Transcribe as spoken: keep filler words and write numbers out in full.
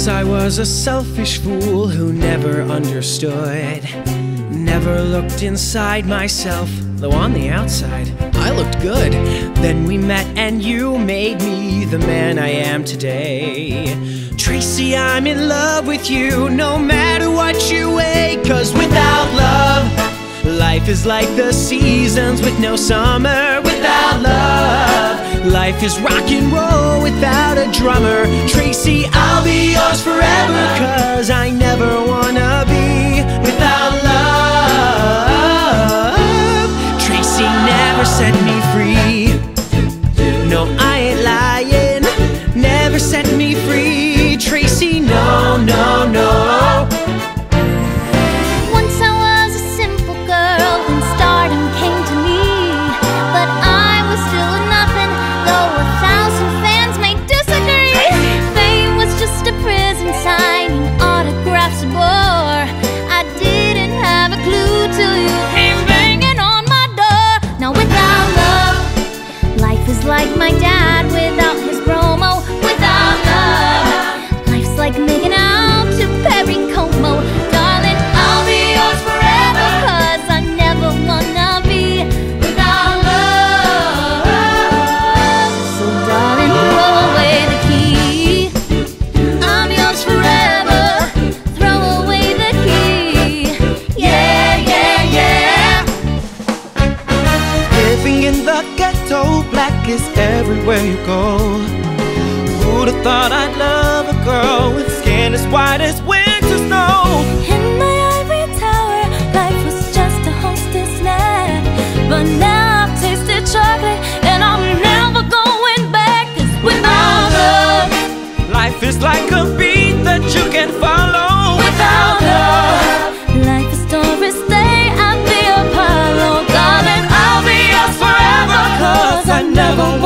Once I was a selfish fool who never understood, never looked inside myself, though on the outside I looked good. Then we met and you made me the man I am today. Tracy, I'm in love with you no matter what you weigh. Cause without love, life is like the seasons with no summer. Without love, life is rock and roll without a drummer. Tracy, I'll be yours forever, cause I never wanna be without love. Tracy never set me free. No, I ain't lying. Never set me free. Tracy, no, no, no. Like my dad without his promo. Without love, life's like making out to Perry Como. Darling, I'll be yours forever, cause I never wanna be without love. So darling, throw away the key. I'm yours forever. Throw away the key. Yeah, yeah, yeah. Living in the ghetto, black is everywhere you go. Who'd have thought I'd love a girl with skin as white as winter snow? In my ivory tower, life was just a hostess land. But now I've tasted chocolate and I'm never going back. Cause without love, life is like a beat that you can follow. without love, life is Doris Day at the Apollo. Darling, I'll be yours forever, cause I never